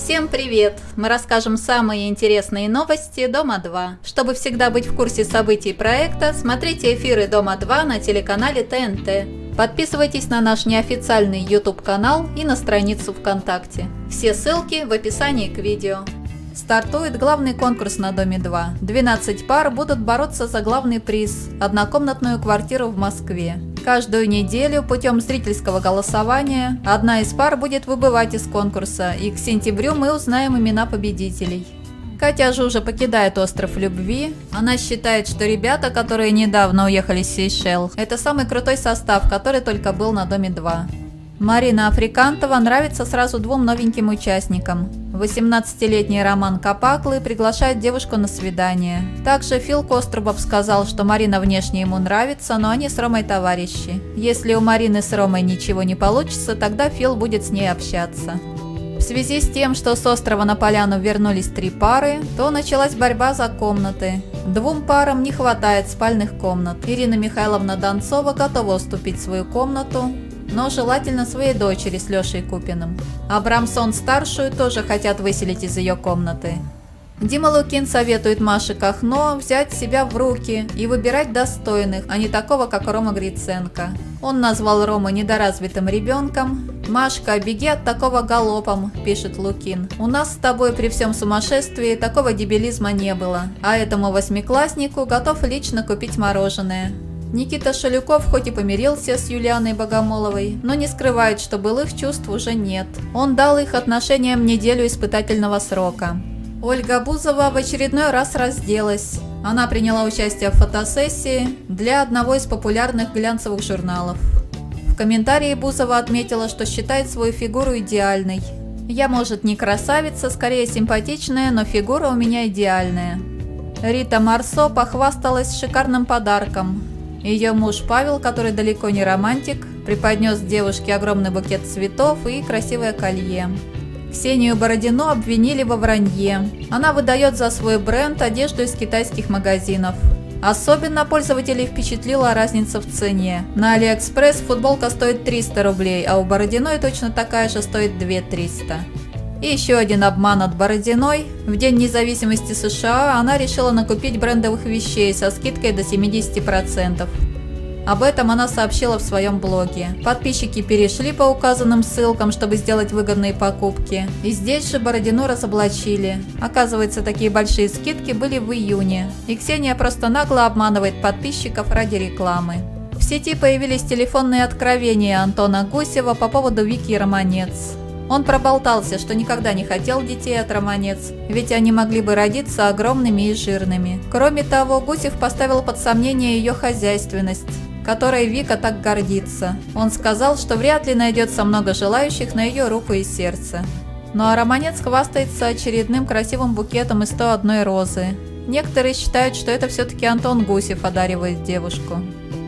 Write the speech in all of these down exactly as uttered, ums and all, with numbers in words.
Всем привет! Мы расскажем самые интересные новости Дома два. Чтобы всегда быть в курсе событий проекта, смотрите эфиры Дома два на телеканале Т Н Т. Подписывайтесь на наш неофициальный YouTube канал и на страницу ВКонтакте. Все ссылки в описании к видео. Стартует главный конкурс на Доме два. двенадцать пар будут бороться за главный приз – однокомнатную квартиру в Москве. Каждую неделю путем зрительского голосования одна из пар будет выбывать из конкурса, и к сентябрю мы узнаем имена победителей. Катя Жужа покидает остров любви. Она считает, что ребята, которые недавно уехали с Сейшел, это самый крутой состав, который только был на Доме два. Марина Африкантова нравится сразу двум новеньким участникам. восемнадцатилетний Роман Капаклы приглашает девушку на свидание. Также Фил Кострубов сказал, что Марина внешне ему нравится, но они с Ромой товарищи. Если у Марины с Ромой ничего не получится, тогда Фил будет с ней общаться. В связи с тем, что с острова на поляну вернулись три пары, то началась борьба за комнаты. Двум парам не хватает спальных комнат. Ирина Михайловна Донцова готова уступить свою комнату, но желательно своей дочери с Лешей Купиным. Абрамсон-старшую тоже хотят выселить из ее комнаты. Дима Лукин советует Маше Кахно взять себя в руки и выбирать достойных, а не такого, как Рома Гриценко. Он назвал Рому недоразвитым ребенком. «Машка, беги от такого галопом», – пишет Лукин. «У нас с тобой при всем сумасшествии такого дебилизма не было, а этому восьмикласснику готов лично купить мороженое». Никита Шалюков хоть и помирился с Юлианой Богомоловой, но не скрывает, что былых чувств уже нет. Он дал их отношениям неделю испытательного срока. Ольга Бузова в очередной раз разделась. Она приняла участие в фотосессии для одного из популярных глянцевых журналов. В комментарии Бузова отметила, что считает свою фигуру идеальной. «Я, может, не красавица, скорее симпатичная, но фигура у меня идеальная». Рита Марсо похвасталась шикарным подарком. Ее муж Павел, который далеко не романтик, преподнес девушке огромный букет цветов и красивое колье. Ксению Бородину обвинили во вранье. Она выдает за свой бренд одежду из китайских магазинов. Особенно пользователей впечатлила разница в цене. На Алиэкспресс футболка стоит триста рублей, а у Бородиной точно такая же стоит две тысячи триста. И еще один обман от Бородиной. В День независимости США она решила накупить брендовых вещей со скидкой до семидесяти процентов. Об этом она сообщила в своем блоге. Подписчики перешли по указанным ссылкам, чтобы сделать выгодные покупки. И здесь же Бородину разоблачили. Оказывается, такие большие скидки были в июне. И Ксения просто нагло обманывает подписчиков ради рекламы. В сети появились телефонные откровения Антона Гусева по поводу Вики Романец. Он проболтался, что никогда не хотел детей от Романец, ведь они могли бы родиться огромными и жирными. Кроме того, Гусев поставил под сомнение ее хозяйственность, которой Вика так гордится. Он сказал, что вряд ли найдется много желающих на ее руку и сердце. Ну а Романец хвастается очередным красивым букетом из сто одной розы. Некоторые считают, что это все-таки Антон Гусев одаривает девушку.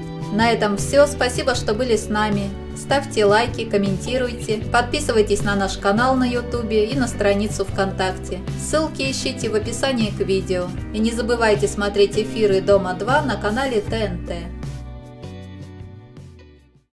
На этом все. Спасибо, что были с нами. Ставьте лайки, комментируйте, подписывайтесь на наш канал на ютубе и на страницу ВКонтакте. Ссылки ищите в описании к видео. И не забывайте смотреть эфиры Дома два на канале Т Н Т.